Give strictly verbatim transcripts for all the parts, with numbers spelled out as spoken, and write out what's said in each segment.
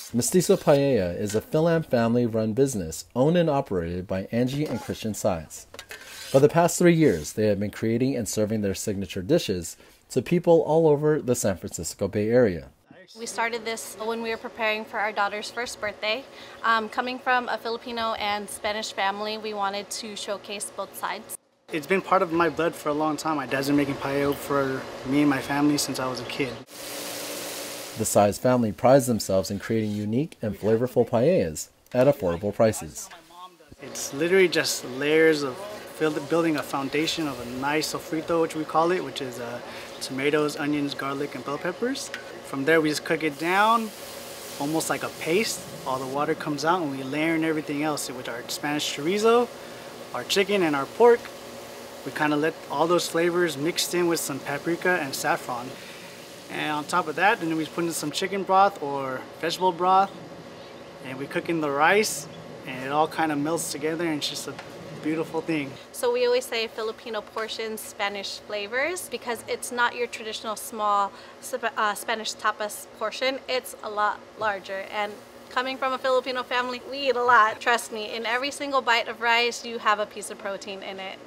Mestizo Paella is a Fil-Am family-run business owned and operated by Angie and Christian Sides. For the past three years, they have been creating and serving their signature dishes to people all over the San Francisco Bay Area. We started this when we were preparing for our daughter's first birthday. Um, coming from a Filipino and Spanish family, we wanted to showcase both sides. It's been part of my blood for a long time. My dad's been making paella for me and my family since I was a kid. The Sides family prides themselves in creating unique and flavorful paellas at affordable prices. It's literally just layers of building a foundation of a nice sofrito, which we call it, which is uh, tomatoes, onions, garlic, and bell peppers. From there, we just cook it down, almost like a paste. All the water comes out, and we layer in everything else with our Spanish chorizo, our chicken, and our pork. We kind of let all those flavors mixed in with some paprika and saffron. And on top of that, then we put in some chicken broth or vegetable broth, and we cook in the rice, and it all kind of melts together, and it's just a beautiful thing. So we always say Filipino portions, Spanish flavors, because it's not your traditional small uh, Spanish tapas portion. It's a lot larger, and coming from a Filipino family, we eat a lot. Trust me, in every single bite of rice, you have a piece of protein in it.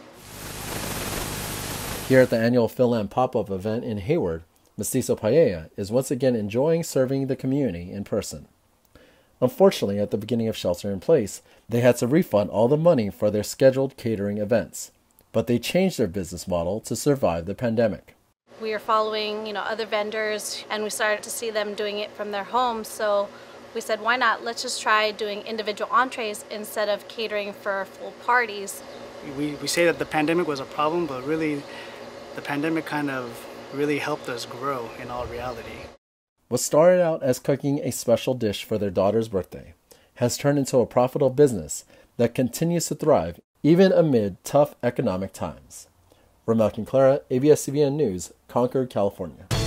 Here at the annual Fil-Am pop-up event in Hayward, Mestizo Paella is once again enjoying serving the community in person. Unfortunately, at the beginning of shelter in place, they had to refund all the money for their scheduled catering events, but they changed their business model to survive the pandemic. We are following, you know, other vendors, and we started to see them doing it from their homes, so we said, why not? Let's just try doing individual entrees instead of catering for full parties. We, we say that the pandemic was a problem, but really the pandemic kind of really helped us grow in all reality. What started out as cooking a special dish for their daughter's birthday has turned into a profitable business that continues to thrive even amid tough economic times. Ramel Quinclara, A B S C B N News, Concord, California.